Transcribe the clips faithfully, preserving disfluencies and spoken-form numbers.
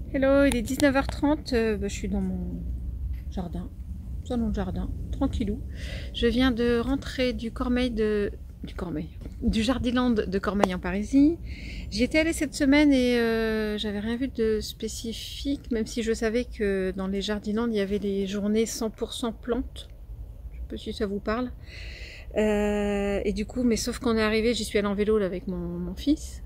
Hello, il est dix-neuf heures trente, euh, bah, je suis dans mon jardin, salon de jardin, tranquillou. Je viens de rentrer du Cormeil de... du Cormeil, du Jardiland de Cormeil en Parisis. J'y étais allée cette semaine et euh, j'avais rien vu de spécifique, même si je savais que dans les Jardiland, il y avait les journées cent pour cent plantes. Je sais pas si ça vous parle. Euh, et du coup, mais sauf qu'on est arrivé, j'y suis allée en vélo là, avec mon, mon fils.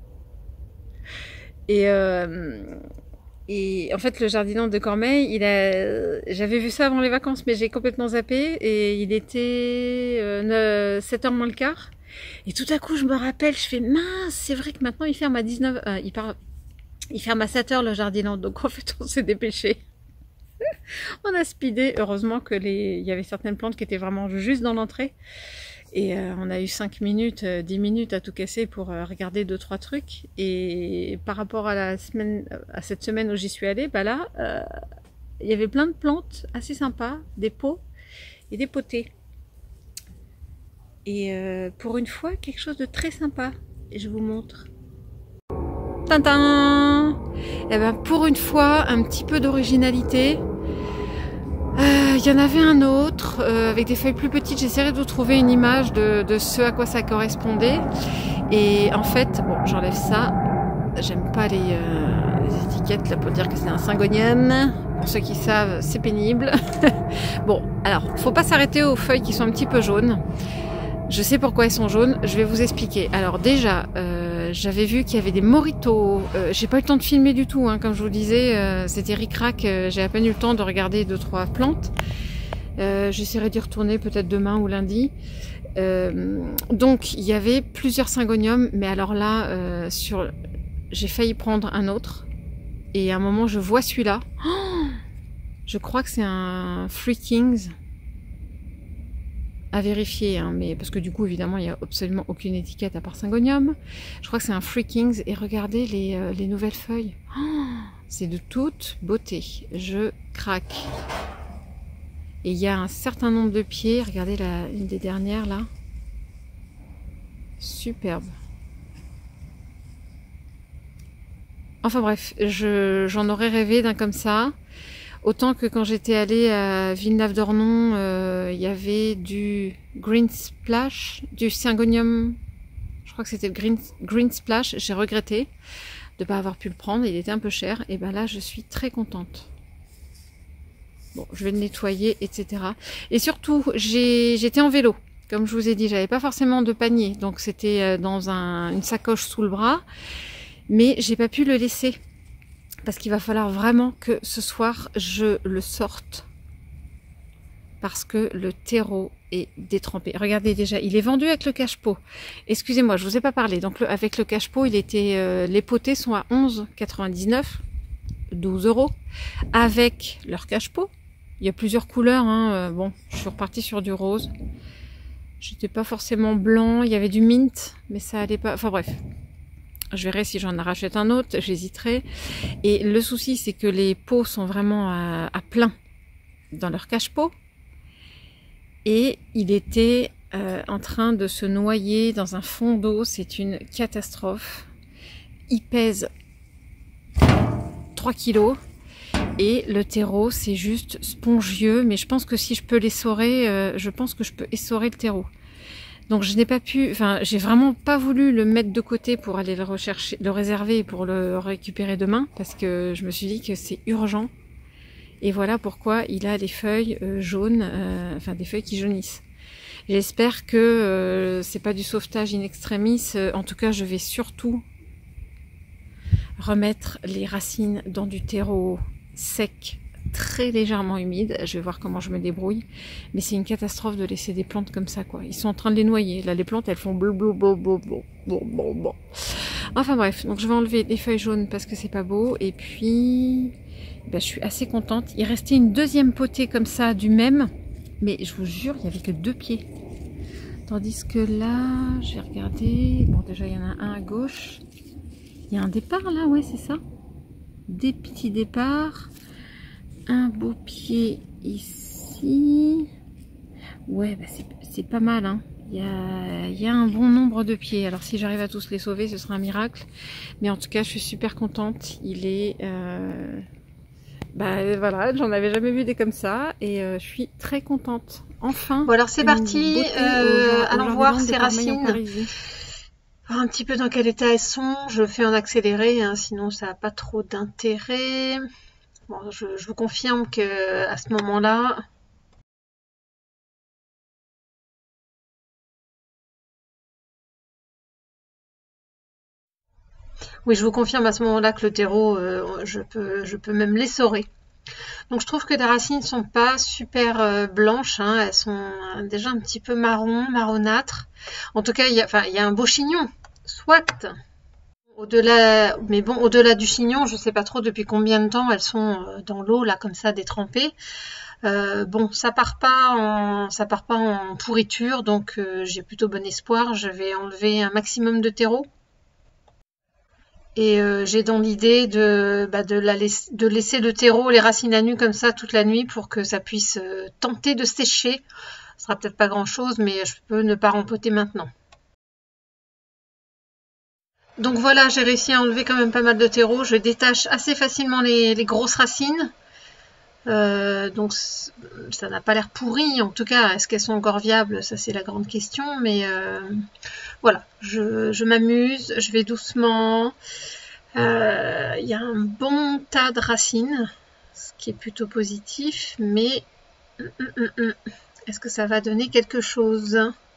Et... Euh, Et en fait, le Jardiland de Cormeil, il a, j'avais vu ça avant les vacances, mais j'ai complètement zappé. Et il était euh, sept heures moins le quart. Et tout à coup, je me rappelle, je fais mince, c'est vrai que maintenant il ferme à dix-neuf heures. Euh, il, part, il ferme à sept heures le Jardiland. Donc en fait, on s'est dépêché. On a speedé. Heureusement que les, il y avait certaines plantes qui étaient vraiment juste dans l'entrée. Et euh, on a eu cinq minutes, euh, dix minutes à tout casser pour euh, regarder deux trois trucs. Et par rapport à la semaine, à cette semaine où j'y suis allée, bah là, euh, il y avait plein de plantes assez sympas, des pots et des potées. Et euh, pour une fois, quelque chose de très sympa. Et je vous montre. Tintin! Et ben pour une fois, un petit peu d'originalité. Il euh, y en avait un autre euh, avec des feuilles plus petites. J'essaierai de vous trouver une image de, de ce à quoi ça correspondait. Et en fait, bon, j'enlève ça. J'aime pas les, euh, les étiquettes là pour dire que c'est un syngonium. Pour ceux qui savent, c'est pénible. Bon, alors, faut pas s'arrêter aux feuilles qui sont un petit peu jaunes. Je sais pourquoi elles sont jaunes, je vais vous expliquer. Alors déjà, euh, j'avais vu qu'il y avait des moritos. Euh, j'ai pas eu le temps de filmer du tout, hein, comme je vous disais, euh, c'était ric-rac. Euh, j'ai à peine eu le temps de regarder deux trois plantes. Euh, J'essaierai d'y retourner peut-être demain ou lundi. Euh, donc il y avait plusieurs syngoniums, mais alors là, euh, sur, j'ai failli prendre un autre. Et à un moment, je vois celui-là. Oh, je crois que c'est un Three Kings. À vérifier, hein, mais parce que du coup évidemment il n'y a absolument aucune étiquette à part syngonium. Je crois que c'est un Three Kings et regardez les, euh, les nouvelles feuilles. Oh, c'est de toute beauté. Je craque. Et il y a un certain nombre de pieds. Regardez la, une des dernières là. Superbe. Enfin bref, je, j'en aurais rêvé d'un comme ça. Autant que quand j'étais allée à Villeneuve-d'Ornon, euh, il y avait du Green Splash, du Syngonium, je crois que c'était le Green, Green Splash, j'ai regretté de ne pas avoir pu le prendre, il était un peu cher, et ben là je suis très contente. Bon, je vais le nettoyer, et cetera. Et surtout, j'étais en vélo, comme je vous ai dit, j'avais pas forcément de panier, donc c'était dans un, une sacoche sous le bras, mais j'ai pas pu le laisser. Parce qu'il va falloir vraiment que ce soir, je le sorte. Parce que le terreau est détrempé. Regardez déjà, il est vendu avec le cache-pot. Excusez-moi, je vous ai pas parlé. Donc le, avec le cache-pot, il était, euh, les potées sont à onze quatre-vingt-dix-neuf, douze euros. Avec leur cache-pot. Il y a plusieurs couleurs. Hein. Euh, bon, je suis repartie sur du rose. J'étais pas forcément blanc. Il y avait du mint, mais ça allait pas. Enfin bref. Je verrai si j'en rachète un autre, j'hésiterai. Et le souci, c'est que les pots sont vraiment à, à plein dans leur cache-pot. Et il était euh, en train de se noyer dans un fond d'eau. C'est une catastrophe. Il pèse trois kilos. Et le terreau, c'est juste spongieux. Mais je pense que si je peux l'essorer, euh, je pense que je peux essorer le terreau. Donc je n'ai pas pu, enfin j'ai vraiment pas voulu le mettre de côté pour aller le rechercher, le réserver pour le récupérer demain parce que je me suis dit que c'est urgent. Et voilà pourquoi il a des feuilles euh, jaunes, euh, enfin des feuilles qui jaunissent. J'espère que euh, c'est pas du sauvetage in extremis. En tout cas, je vais surtout remettre les racines dans du terreau sec, très légèrement humide. Je vais voir comment je me débrouille, mais c'est une catastrophe de laisser des plantes comme ça, quoi. Ils sont en train de les noyer. Là, les plantes, elles font bleu, bleu, bleu, bleu, bleu, bleu, bleu, bleu. Enfin bref, donc je vais enlever les feuilles jaunes parce que c'est pas beau. Et puis, ben, je suis assez contente. Il restait une deuxième potée comme ça du même, mais je vous jure, il y avait que deux pieds. Tandis que là, j'ai regardé. Bon, déjà il y en a un à gauche. Il y a un départ là, ouais, c'est ça. Des petits départs. Un beau pied ici. Ouais, bah c'est pas mal, hein. Il y a, il y a un bon nombre de pieds. Alors si j'arrive à tous les sauver, ce sera un miracle. Mais en tout cas, je suis super contente. Il est... Euh... Bah voilà, j'en avais jamais vu des comme ça. Et euh, je suis très contente. Enfin. Bon alors c'est parti. Euh, allons voir ces racines. Voir un petit peu dans quel état elles sont. Je fais en accéléré, hein, sinon ça n'a pas trop d'intérêt. Bon, je, je vous confirme que à ce moment-là... Oui, je vous confirme à ce moment-là que le terreau, euh, je peux, je peux même l'essorer. Donc je trouve que les racines ne sont pas super euh, blanches, hein, elles sont déjà un petit peu marron, marronâtres. En tout cas, il y a, enfin, il y a un beau chignon, soit. Au-delà, mais bon, au-delà du chignon, je ne sais pas trop depuis combien de temps elles sont dans l'eau, là, comme ça, détrempées. Euh, bon, ça part pas en, ça part pas en pourriture, donc euh, j'ai plutôt bon espoir. Je vais enlever un maximum de terreau. Et euh, j'ai dans l'idée de, bah, de, la laisser, de laisser le terreau, les racines à nu comme ça toute la nuit pour que ça puisse euh, tenter de sécher. Ce sera peut-être pas grand-chose, mais je peux ne pas rempoter maintenant. Donc voilà, j'ai réussi à enlever quand même pas mal de terreau. Je détache assez facilement les, les grosses racines. Euh, donc ça n'a pas l'air pourri. En tout cas, est-ce qu'elles sont encore viables? Ça, c'est la grande question. Mais euh, voilà, je, je m'amuse, je vais doucement. Il euh, y a un bon tas de racines, ce qui est plutôt positif. Mais hum, hum, hum, est-ce que ça va donner quelque chose?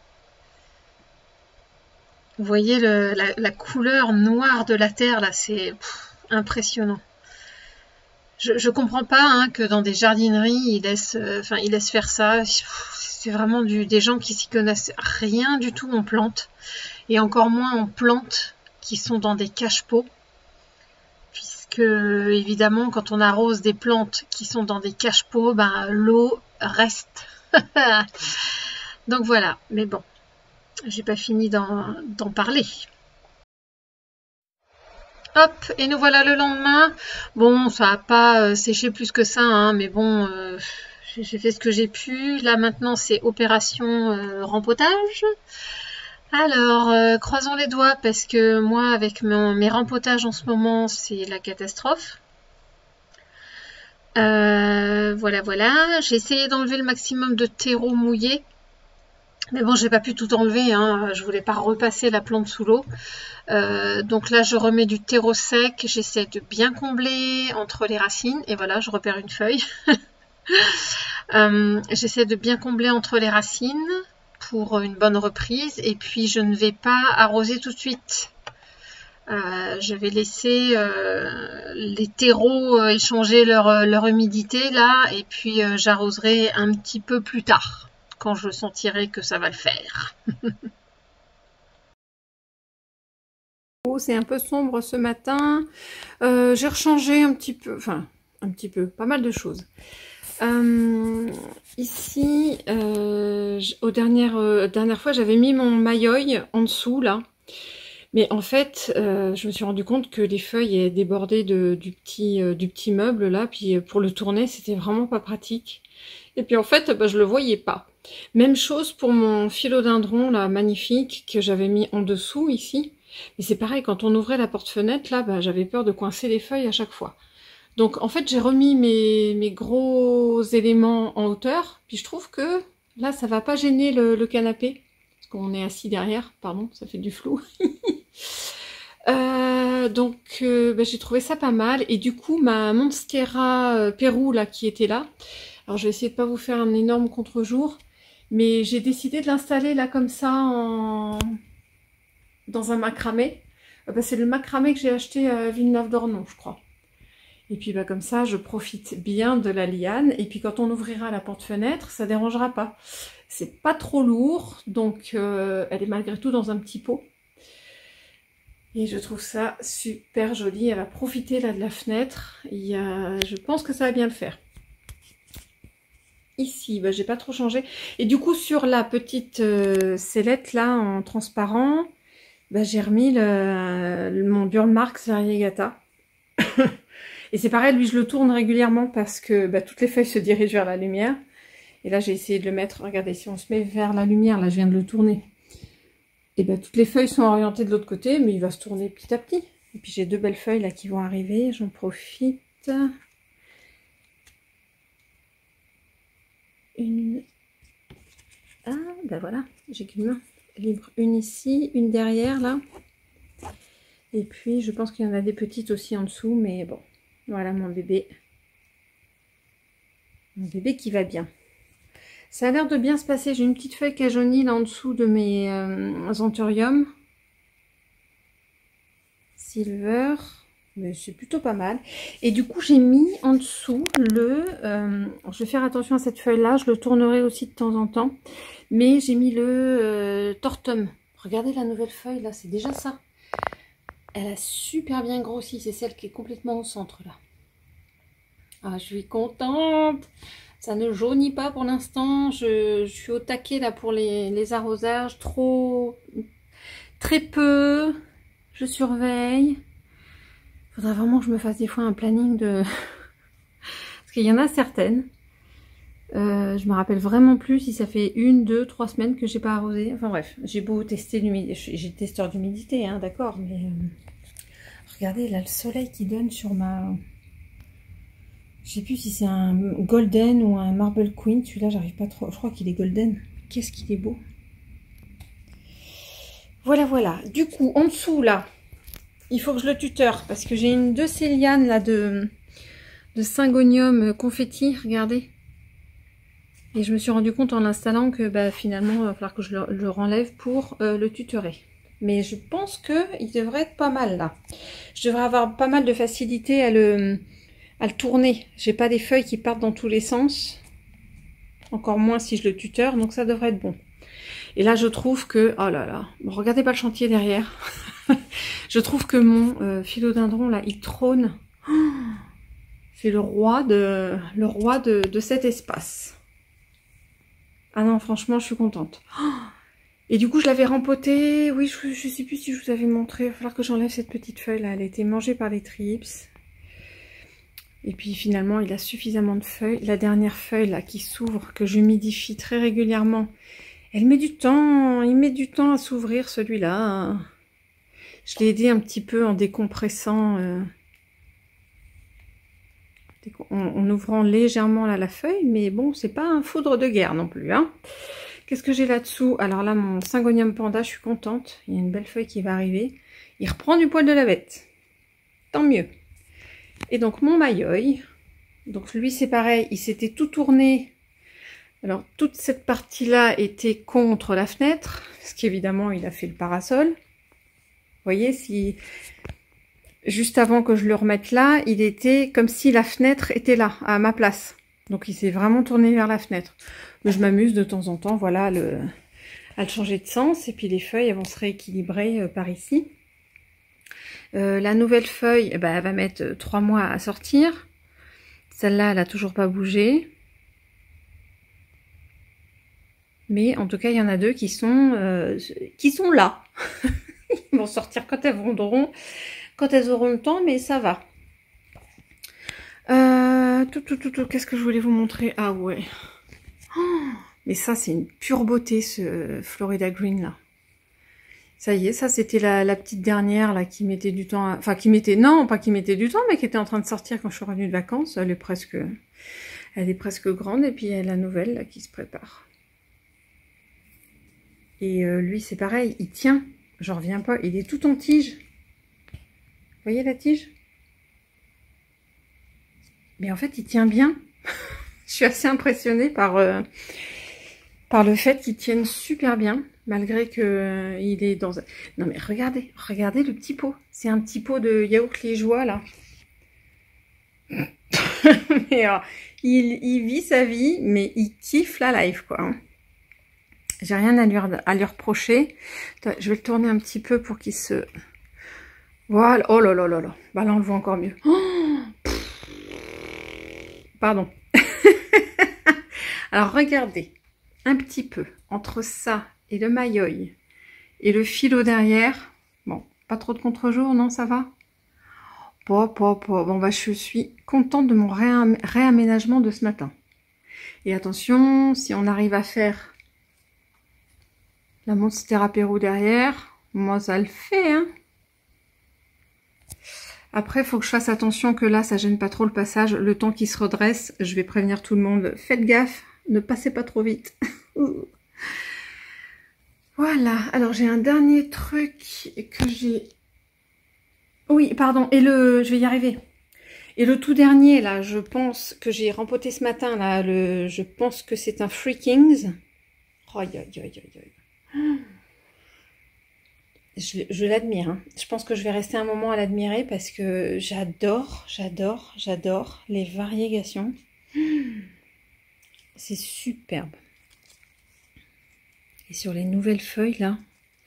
Vous voyez le, la, la couleur noire de la terre, là, c'est impressionnant. Je, je comprends pas hein, que dans des jardineries, ils laissent, euh, enfin, ils laissent faire ça. C'est vraiment du, des gens qui s'y connaissent rien du tout en plantes. Et encore moins en plantes qui sont dans des cache-pots. Puisque, évidemment, quand on arrose des plantes qui sont dans des cache-pots, ben, l'eau reste. Donc voilà, mais bon. J'ai pas fini d'en parler. Hop, et nous voilà le lendemain. Bon, ça n'a pas euh, séché plus que ça, hein, mais bon, euh, j'ai fait ce que j'ai pu. Là, maintenant, c'est opération euh, rempotage. Alors, euh, croisons les doigts, parce que moi, avec mon, mes rempotages en ce moment, c'est la catastrophe. Euh, voilà, voilà. J'ai essayé d'enlever le maximum de terreau mouillé. Mais bon, j'ai pas pu tout enlever, hein. Je voulais pas repasser la plante sous l'eau. Euh, donc là, je remets du terreau sec. J'essaie de bien combler entre les racines. Et voilà, je repère une feuille. euh, j'essaie de bien combler entre les racines pour une bonne reprise. Et puis, je ne vais pas arroser tout de suite. Euh, je vais laisser euh, les terreaux euh, échanger leur, leur humidité là. Et puis, euh, j'arroserai un petit peu plus tard, quand je sentirai que ça va le faire. C'est un peu sombre ce matin. Euh, j'ai rechangé un petit peu, enfin un petit peu, pas mal de choses. Euh, ici, euh, aux dernières, euh, dernière fois, j'avais mis mon mailleuil en dessous là. Mais en fait, euh, je me suis rendu compte que les feuilles débordaient de, du, petit, euh, du petit meuble là. Puis pour le tourner, c'était vraiment pas pratique. Et puis en fait, bah, je le voyais pas. Même chose pour mon philodendron là, magnifique, que j'avais mis en dessous ici. Mais c'est pareil, quand on ouvrait la porte-fenêtre, là, bah, j'avais peur de coincer les feuilles à chaque fois. Donc en fait, j'ai remis mes, mes gros éléments en hauteur. Puis je trouve que là, ça va pas gêner le, le canapé. Parce qu'on est assis derrière, pardon, ça fait du flou. euh, donc euh, bah, j'ai trouvé ça pas mal. Et du coup, ma Monstera euh, Pérou, là, qui était là, alors je vais essayer de pas vous faire un énorme contre-jour, mais j'ai décidé de l'installer là comme ça en... dans un macramé. Bah, c'est le macramé que j'ai acheté à Villeneuve-d'Ornon, je crois. Et puis bah, comme ça, je profite bien de la liane. Et puis quand on ouvrira la porte-fenêtre, ça dérangera pas. C'est pas trop lourd, donc euh, elle est malgré tout dans un petit pot. Et je trouve ça super joli. Elle va profiter là de la fenêtre. Il y a... Je pense que ça va bien le faire. Ici, bah, j'ai pas trop changé. Et du coup, sur la petite euh, sellette là en transparent, bah, j'ai remis le, le, mon Burlmarks Variegata. Et c'est pareil, lui je le tourne régulièrement parce que bah, toutes les feuilles se dirigent vers la lumière. Et là, j'ai essayé de le mettre, regardez, si on se met vers la lumière, là, je viens de le tourner. Et bien, toutes les feuilles sont orientées de l'autre côté, mais il va se tourner petit à petit. Et puis, j'ai deux belles feuilles, là, qui vont arriver. J'en profite. Une... Ah, ben voilà, j'ai qu'une main libre. Une ici, une derrière, là. Et puis, je pense qu'il y en a des petites aussi en dessous, mais bon. Voilà, mon bébé. Mon bébé qui va bien. Ça a l'air de bien se passer. J'ai une petite feuille qui a jauni là en dessous de mes euh, anthuriums. Silver. Mais c'est plutôt pas mal. Et du coup, j'ai mis en dessous le... Euh, je vais faire attention à cette feuille-là. Je le tournerai aussi de temps en temps. Mais j'ai mis le euh, Tortum. Regardez la nouvelle feuille là. C'est déjà ça. Elle a super bien grossi. C'est celle qui est complètement au centre là. Ah, je suis contente. Ça ne jaunit pas pour l'instant. Je, je suis au taquet là pour les, les arrosages. Trop... Très peu. Je surveille. Faudrait vraiment que je me fasse des fois un planning de... Parce qu'il y en a certaines. Euh, je me rappelle vraiment plus si ça fait une, deux, trois semaines que j'ai pas arrosé. Enfin bref, j'ai beau tester l'humidité. J'ai testeur d'humidité, hein, d'accord. Mais euh... regardez là le soleil qui donne sur ma... Je sais plus si c'est un golden ou un marble queen. Celui-là, j'arrive pas trop. Je crois qu'il est golden. Qu'est-ce qu'il est beau. Voilà, voilà. Du coup, en dessous là, il faut que je le tuteur parce que j'ai une de ces lianes là de, de syngonium confetti, regardez. Et je me suis rendu compte en l'installant que bah, finalement il va falloir que je le, le renlève pour euh, le tutorer. Mais je pense qu'il devrait être pas mal là. Je devrais avoir pas mal de facilité à le, à le tourner. J'ai pas des feuilles qui partent dans tous les sens. Encore moins si je le tuteur, donc ça devrait être bon. Et là je trouve que, oh là là, regardez pas le chantier derrière. Je trouve que mon euh, philodendron là, il trône. Oh, c'est le roi de le roi de, de cet espace. Ah non, franchement, je suis contente. Oh, et du coup, je l'avais rempoté. Oui, je, je sais plus si je vous avais montré. Il va falloir que j'enlève cette petite feuille là. Elle a été mangée par les trips. Et puis finalement, il a suffisamment de feuilles. La dernière feuille là qui s'ouvre, que j'humidifie très régulièrement. Elle met du temps. Il met du temps à s'ouvrir celui-là. Je l'ai aidé un petit peu en décompressant, euh, en, en ouvrant légèrement là, la feuille, mais bon, c'est pas un foudre de guerre non plus. Hein. Qu'est-ce que j'ai là-dessous? Alors là, mon syngonium panda, je suis contente. Il y a une belle feuille qui va arriver. Il reprend du poil de la bête. Tant mieux. Et donc mon mailleuil, donc lui c'est pareil, il s'était tout tourné. Alors toute cette partie-là était contre la fenêtre, parce qu'évidemment il a fait le parasol. Vous voyez, si juste avant que je le remette là, il était comme si la fenêtre était là, à ma place. Donc il s'est vraiment tourné vers la fenêtre. Mais je m'amuse de temps en temps, voilà, à le, à le changer de sens. Et puis les feuilles elles vont se rééquilibrer euh, par ici. Euh, la nouvelle feuille, eh ben, elle va mettre trois mois à sortir. Celle-là, elle a toujours pas bougé. Mais en tout cas, il y en a deux qui sont, euh, qui sont là. Ils vont sortir quand elles vendront, quand elles auront le temps, mais ça va. Euh, tout, tout, tout, tout, qu'est-ce que je voulais vous montrer? Ah ouais. Oh, mais ça, c'est une pure beauté, ce Florida Green là. Ça y est, ça c'était la, la petite dernière là qui mettait du temps, à... enfin qui mettait, non, pas qui mettait du temps, mais qui était en train de sortir quand je suis revenue de vacances. Elle est presque, elle est presque grande, et puis il y a la nouvelle là qui se prépare. Et euh, lui c'est pareil, il tient. J'en reviens pas, il est tout en tige. Vous voyez la tige? Mais en fait, il tient bien. Je suis assez impressionnée par, euh, par le fait qu'il tienne super bien, malgré que euh, il est dans... Non mais regardez, regardez le petit pot. C'est un petit pot de yaourt liégeois, là. mais, alors, il, il vit sa vie, mais il kiffe la life, quoi. Hein. J'ai rien à lui, à lui reprocher. Je vais le tourner un petit peu pour qu'il se... Voilà. Oh là là là là. Bah là, on le voit encore mieux. Oh, pardon. Alors, regardez. Un petit peu. Entre ça et le mailleuil et le philo derrière. Bon, pas trop de contre-jour, non, ça va? Bon, bon, bon. Bon, bah, je suis contente de mon réam réaménagement de ce matin. Et attention, si on arrive à faire la Monstera Peru derrière, moi ça le fait, hein. Après, il faut que je fasse attention que là, ça gêne pas trop le passage. Le temps qu'il se redresse, je vais prévenir tout le monde. Faites gaffe, ne passez pas trop vite. Voilà. Alors, j'ai un dernier truc que j'ai... Oui, pardon. Et le... Je vais y arriver. Et le tout dernier, là, je pense que j'ai rempoté ce matin, là, le... je pense que c'est un Freakings. Aïe, aïe, aïe, aïe, aïe. Je, je l'admire, hein. Je pense que je vais rester un moment à l'admirer parce que j'adore, j'adore, j'adore les variégations. C'est superbe. Et sur les nouvelles feuilles, là.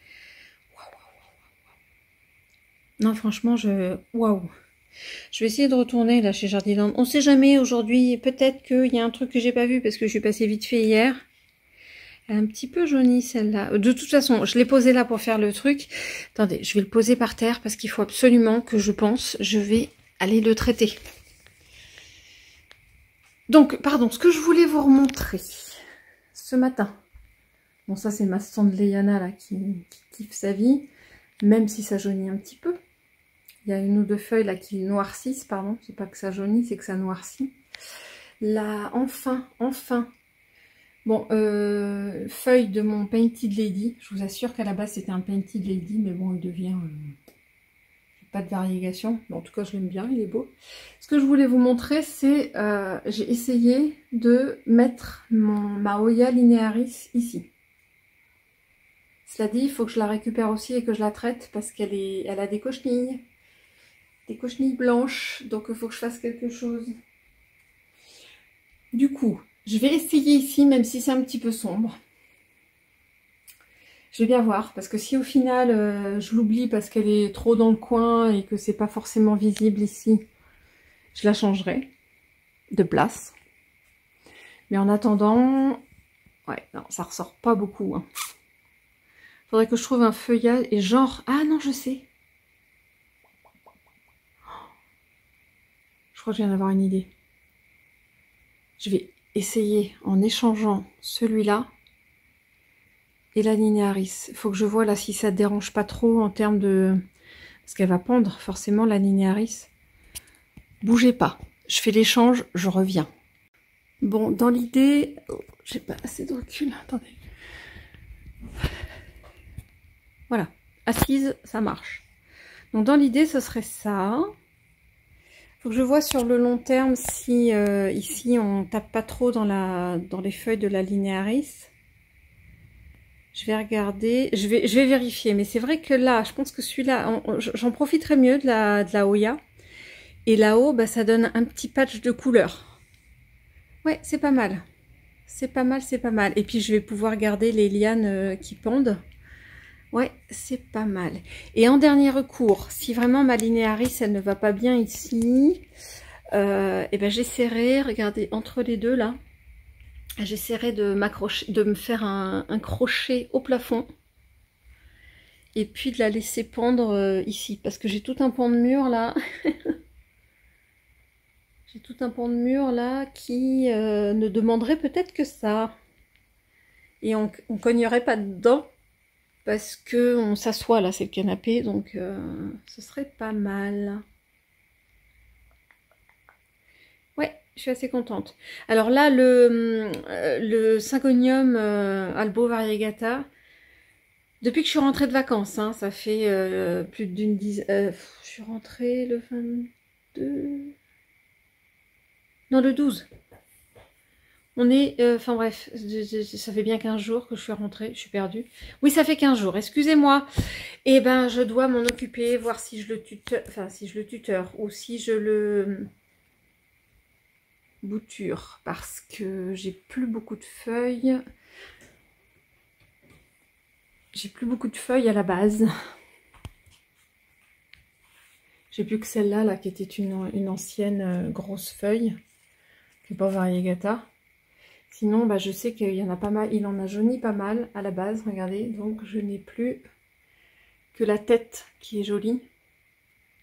Non, franchement, je... Waouh. Je vais essayer de retourner, là, chez Jardiland. On sait jamais, aujourd'hui, peut-être qu'il y a un truc que j'ai pas vu parce que je suis passée vite fait hier. Elle est un petit peu jaunie celle-là. De toute façon, je l'ai posée là pour faire le truc. Attendez, je vais le poser par terre parce qu'il faut absolument que je pense, je vais aller le traiter. Donc, pardon, ce que je voulais vous remontrer ce matin. Bon, ça c'est ma Standleyana là qui, qui kiffe sa vie, même si ça jaunit un petit peu. Il y a une ou deux feuilles là qui noircissent, pardon. C'est pas que ça jaunit, c'est que ça noircit. Là, enfin, enfin. Bon, euh, feuille de mon Painted Lady. Je vous assure qu'à la base c'était un Painted Lady, mais bon, il devient euh, pas de variégation. Mais en tout cas, je l'aime bien, il est beau. Ce que je voulais vous montrer, c'est euh, j'ai essayé de mettre mon, ma Hoya linearis ici. Cela dit, il faut que je la récupère aussi et que je la traite parce qu'elle est, elle a des cochenilles, des cochenilles blanches. Donc il faut que je fasse quelque chose. Du coup, je vais essayer ici, même si c'est un petit peu sombre. Je vais bien voir, parce que si au final, euh, je l'oublie parce qu'elle est trop dans le coin et que c'est pas forcément visible ici, je la changerai de place. Mais en attendant, ouais, non, ça ressort pas beaucoup. Hein. Faudrait que je trouve un feuillage et genre... Ah non, je sais. Je crois que je viens d'avoir une idée. Je vais essayer en échangeant celui-là et la linearis. Il faut que je vois là si ça ne dérange pas trop en termes de... Parce qu'elle va pendre forcément la linearis. Bougez pas. Je fais l'échange, je reviens. Bon, dans l'idée... Oh, j'ai pas assez de recul. Attendez. Voilà. Assise, ça marche. Donc dans l'idée, ce serait ça. Faut que je vois sur le long terme si euh, ici on tape pas trop dans la dans les feuilles de la linearis. Je vais regarder, je vais je vais vérifier, mais c'est vrai que là, je pense que celui-là, j'en profiterai mieux de la de la Hoya. Et là-haut, bah, ça donne un petit patch de couleur. Ouais, c'est pas mal. C'est pas mal, c'est pas mal. Et puis je vais pouvoir garder les lianes euh, qui pendent. Ouais, c'est pas mal. Et en dernier recours, si vraiment ma linearis, elle ne va pas bien ici, euh, et ben j'essaierai, regardez, entre les deux là, j'essaierai de m'accrocher, de me faire un, un crochet au plafond, et puis de la laisser pendre euh, ici, parce que j'ai tout un pan de mur là, j'ai tout un pan de mur là qui euh, ne demanderait peut-être que ça, et on, on cognerait pas dedans. Parce que on s'assoit là, c'est le canapé, donc euh, ce serait pas mal. Ouais, je suis assez contente. Alors là, le, euh, le Syngonium euh, Albo Variegata, depuis que je suis rentrée de vacances, hein, ça fait euh, plus d'une dizaine... Euh, je suis rentrée le vingt-deux... Non, le douze. On est, enfin euh, bref, ça fait bien quinze jours que je suis rentrée, je suis perdue. Oui, ça fait quinze jours, excusez-moi. Et ben, je dois m'en occuper, voir si je le tuteur, enfin si je le tuteur ou si je le bouture, parce que j'ai plus beaucoup de feuilles. J'ai plus beaucoup de feuilles à la base. J'ai plus que celle-là, là, qui était une, une ancienne euh, grosse feuille, qui n'est pas variegata. Sinon, bah, je sais qu'il y en a pas mal, il en a jauni pas mal à la base, regardez. Donc, je n'ai plus que la tête qui est jolie.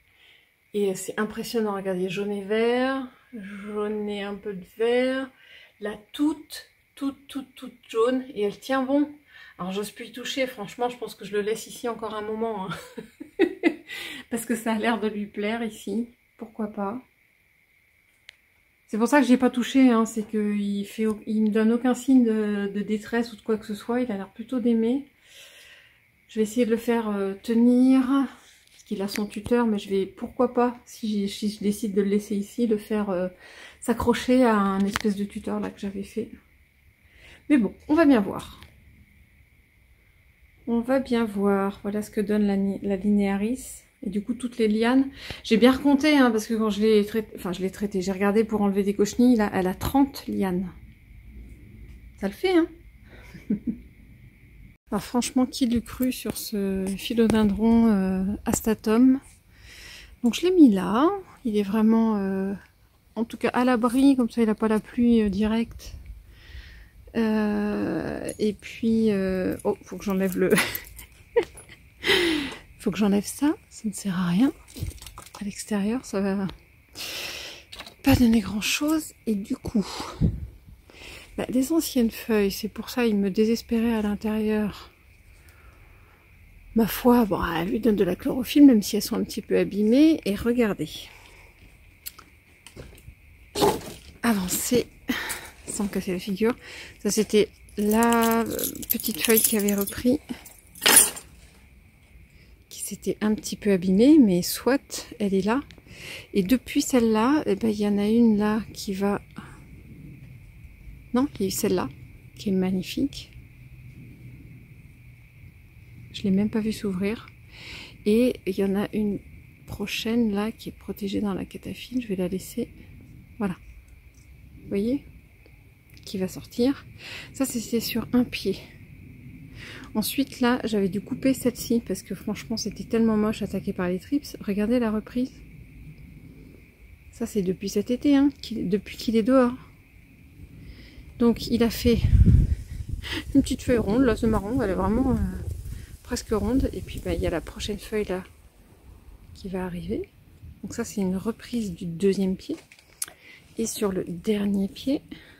Et c'est impressionnant, regardez, jaune et vert, jaune et un peu de vert. là toute, toute, toute, toute jaune et elle tient bon. Alors j'ose plus y toucher, franchement je pense que je le laisse ici encore un moment. Hein. Parce que ça a l'air de lui plaire ici, pourquoi pas. C'est pour ça que j'ai pas touché, hein. C'est qu'il fait, il me donne aucun signe de, de détresse ou de quoi que ce soit, il a l'air plutôt d'aimer. Je vais essayer de le faire euh, tenir, parce qu'il a son tuteur, mais je vais, pourquoi pas, si, si je décide de le laisser ici, le faire euh, s'accrocher à un espèce de tuteur là que j'avais fait. Mais bon, on va bien voir. On va bien voir. Voilà ce que donne la, la linéaris. Et du coup, toutes les lianes. J'ai bien recompté, hein, parce que quand je l'ai traité, enfin je l'ai traité, j'ai regardé pour enlever des cochenilles, là, elle a trente lianes. Ça le fait, hein. Alors franchement, qui l'eût cru sur ce philodendron euh, astatum. Donc je l'ai mis là. Il est vraiment, euh, en tout cas à l'abri, comme ça il n'a pas la pluie euh, directe. Euh, et puis, euh, oh, faut que j'enlève le... faut que j'enlève ça, ça ne sert à rien. À l'extérieur, ça va pas donner grand chose. Et du coup, bah, les anciennes feuilles, c'est pour ça il me désespérait à l'intérieur. Ma foi, bon, elle lui donne de la chlorophylle, même si elles sont un petit peu abîmées. Et regardez. Avancer sans me casser la figure. Ça, c'était la petite feuille qui avait repris. Qui s'était un petit peu abîmée, mais soit, elle est là. Et depuis celle-là, eh ben, il y en a une là qui va... Non, il y a celle-là, qui est magnifique. Je ne l'ai même pas vue s'ouvrir. Et il y en a une prochaine là qui est protégée dans la cataphylle. Je vais la laisser. Voilà. Vous voyez? Qui va sortir. Ça, c'était sur un pied. Ensuite, là, j'avais dû couper celle-ci parce que franchement, c'était tellement moche attaqué par les trips. Regardez la reprise. Ça, c'est depuis cet été, hein, qu'il, depuis qu'il est dehors. Donc, il a fait une petite feuille ronde. Là, ce marron, elle est vraiment euh, presque ronde. Et puis, bah, il y a la prochaine feuille là qui va arriver. Donc, ça, c'est une reprise du deuxième pied. Et sur le dernier pied,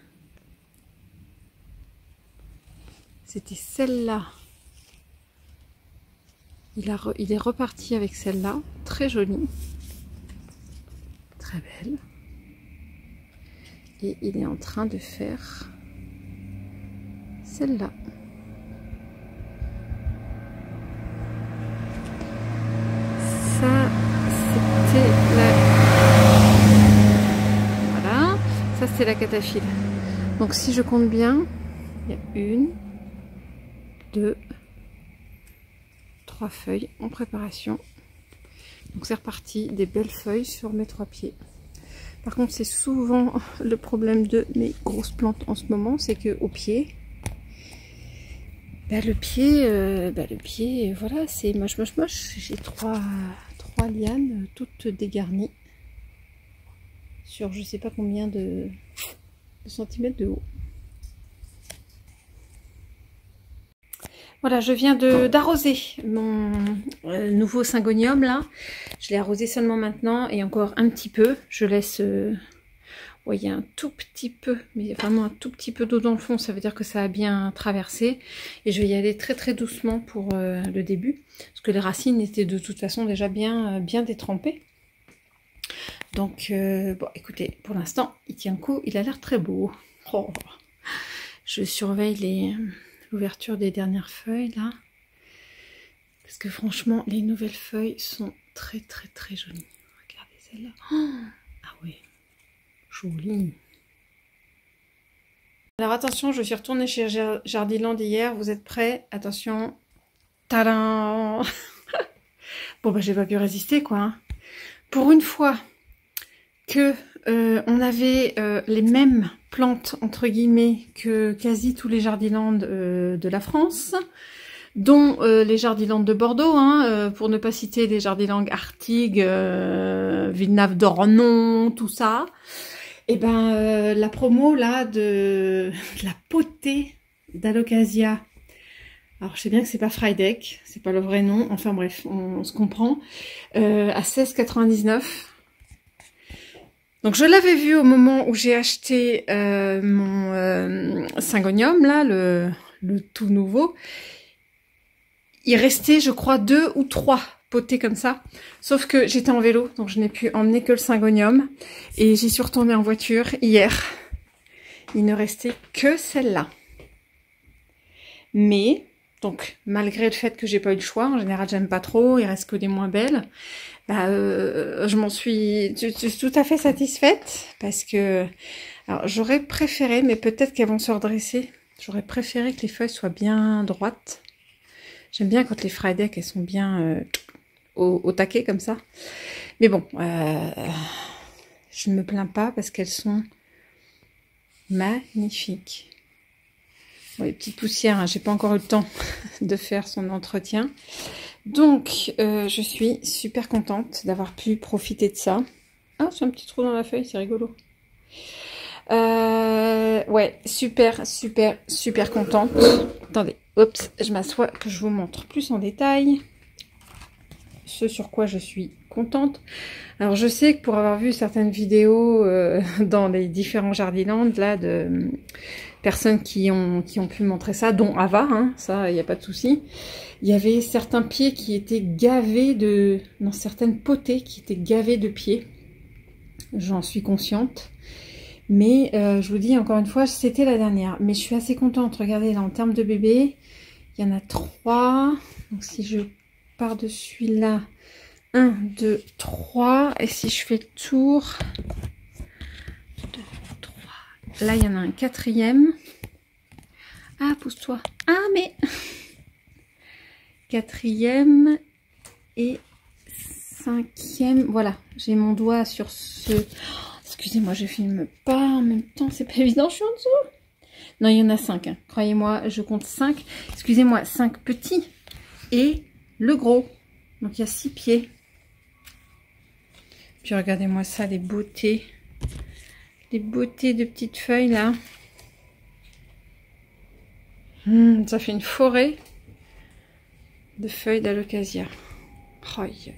c'était celle-là. Il, a re, il est reparti avec celle-là, très jolie, très belle. Et il est en train de faire celle-là. Ça, c'était la... Voilà, ça c'est la cataphylle. Donc si je compte bien, il y a une, deux, trois feuilles en préparation. Donc c'est reparti, des belles feuilles sur mes trois pieds. Par contre, c'est souvent le problème de mes grosses plantes en ce moment, c'est que au pied, bah, le pied, euh, bah, le pied, voilà, c'est moche, moche, moche. J'ai trois, trois lianes toutes dégarnies sur je sais pas combien de, de centimètres de haut. Voilà, je viens de d'arroser mon euh, nouveau syngonium là. Je l'ai arrosé seulement maintenant et encore un petit peu. Je laisse, euh, ouais, il y a un tout petit peu, mais vraiment un tout petit peu d'eau dans le fond. Ça veut dire que ça a bien traversé. Et je vais y aller très très doucement pour euh, le début, parce que les racines étaient de toute façon déjà bien euh, bien détrempées. Donc euh, bon, écoutez, pour l'instant, il tient le coup. Il a l'air très beau. Oh. Je surveille les l'ouverture des dernières feuilles là, parce que franchement les nouvelles feuilles sont très très très jolies. Regardez celle-là. Oh, ah oui, jolie. Alors attention, je suis retournée chez Jardiland hier. Vous êtes prêts? Attention. Tadam. Bon bah j'ai pas pu résister quoi, hein. Pour une fois que euh, on avait euh, les mêmes plantes entre guillemets que quasi tous les Jardiland euh, de la France, dont euh, les Jardiland de Bordeaux, hein, euh, pour ne pas citer les Jardiland Artigues, euh, Villeneuve-d'Ornon, tout ça. Et ben euh, la promo là de, de la potée d'Alocasia. Alors je sais bien que c'est pas Frydek, c'est pas le vrai nom, enfin bref, on, on se comprend. Euh, à seize quatre-vingt-dix-neuf. Donc je l'avais vu au moment où j'ai acheté euh, mon euh, Syngonium, là, le, le tout nouveau. Il restait, je crois, deux ou trois potées comme ça. Sauf que j'étais en vélo, donc je n'ai pu emmener que le Syngonium. Et j'y suis retournée en voiture hier. Il ne restait que celle-là. Mais, donc, malgré le fait que j'ai pas eu le choix, en général j'aime pas trop, il reste que des moins belles, bah, euh, je m'en suis, suis tout à fait satisfaite, parce que, alors j'aurais préféré, mais peut-être qu'elles vont se redresser, j'aurais préféré que les feuilles soient bien droites. J'aime bien quand les Frydek, elles sont bien euh, au, au taquet comme ça. Mais bon, euh, je ne me plains pas parce qu'elles sont magnifiques. Bon, les petites poussières, hein, j'ai pas encore eu le temps de faire son entretien. Donc, euh, je suis super contente d'avoir pu profiter de ça. Ah, c'est un petit trou dans la feuille, c'est rigolo. Euh, ouais, super, super, super contente. Attendez, oups, je m'assois que je vous montre plus en détail ce sur quoi je suis contente. Alors, je sais que pour avoir vu certaines vidéos euh, dans les différents Jardiland, là, de personnes qui ont, qui ont pu montrer ça, dont Ava, hein, ça, il n'y a pas de souci. Il y avait certains pieds qui étaient gavés de... Non, certaines potées qui étaient gavées de pieds. J'en suis consciente. Mais euh, je vous dis encore une fois, c'était la dernière. Mais je suis assez contente. Regardez, là, en termes de bébés, il y en a trois. Donc, si je pars de celui-là, un, deux, trois. Et si je fais le tour... Là, il y en a un quatrième. Ah, pousse-toi. Ah, mais... Quatrième et cinquième. Voilà, j'ai mon doigt sur ce... Oh, excusez-moi, je filme pas en même temps. C'est pas évident, je suis en dessous. Non, il y en a cinq. Hein. Croyez-moi, je compte cinq. Excusez-moi, cinq petits et le gros. Donc, il y a six pieds. Puis, regardez-moi ça, les beautés. Les beautés de petites feuilles là. Mmh, ça fait une forêt de feuilles d'alocasia. Oh, aïe, aïe.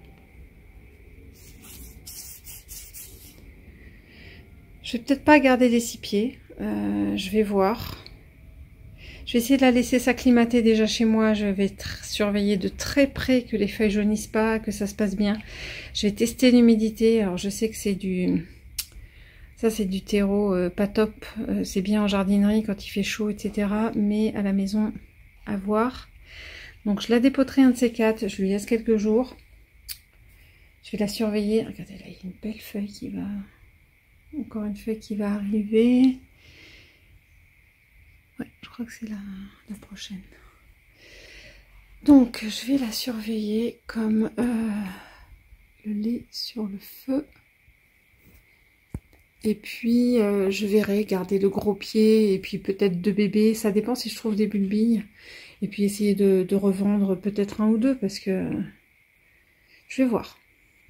Je vais peut-être pas garder les six pieds. Euh, je vais voir. Je vais essayer de la laisser s'acclimater déjà chez moi. Je vais surveiller de très près que les feuilles jaunissent pas, que ça se passe bien. Je vais tester l'humidité. Alors je sais que c'est du... Ça, c'est du terreau euh, pas top. Euh, c'est bien en jardinerie quand il fait chaud, et cetera. Mais à la maison, à voir. Donc, je la dépoterai un de ces quatre. Je lui laisse quelques jours. Je vais la surveiller. Regardez, là, il y a une belle feuille qui va... Encore une feuille qui va arriver. Ouais, je crois que c'est la, la prochaine. Donc, je vais la surveiller comme euh, le lait sur le feu. Et puis, euh, je verrai garder le gros pied et puis peut-être deux bébés. Ça dépend si je trouve des bulbilles. Et puis, essayer de, de revendre peut-être un ou deux parce que je vais voir.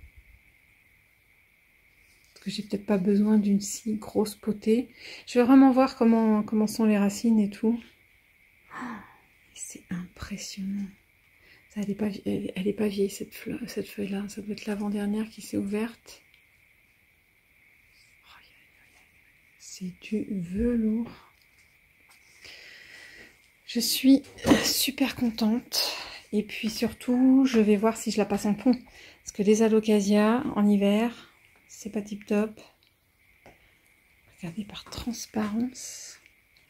Parce que j'ai peut-être pas besoin d'une si grosse potée. Je vais vraiment voir comment, comment sont les racines et tout. Oh, c'est impressionnant. Ça, elle n'est pas, elle, elle est pas vieille cette, fleur, cette feuille-là. Ça doit être l'avant-dernière qui s'est ouverte. C'est du velours. Je suis super contente. Et puis surtout, je vais voir si je la passe en pont. Parce que les alocasias, en hiver, c'est pas tip top. Regardez par transparence.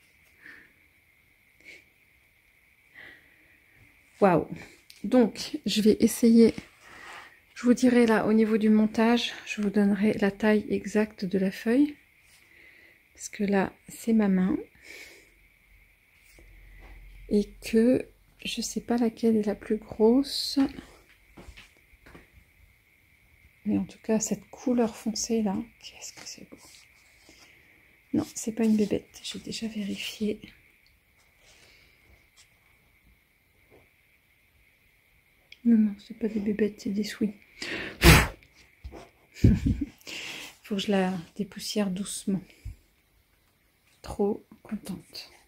Waouh! Donc, je vais essayer. Je vous dirai là, au niveau du montage, je vous donnerai la taille exacte de la feuille. Parce que là, c'est ma main. Et que je sais pas laquelle est la plus grosse. Mais en tout cas, cette couleur foncée là, qu'est-ce que c'est beau. Non, c'est pas une bébête. J'ai déjà vérifié. Non, non, c'est pas des bébêtes, c'est des souris. Faut que je la dépoussière doucement. Trop contente.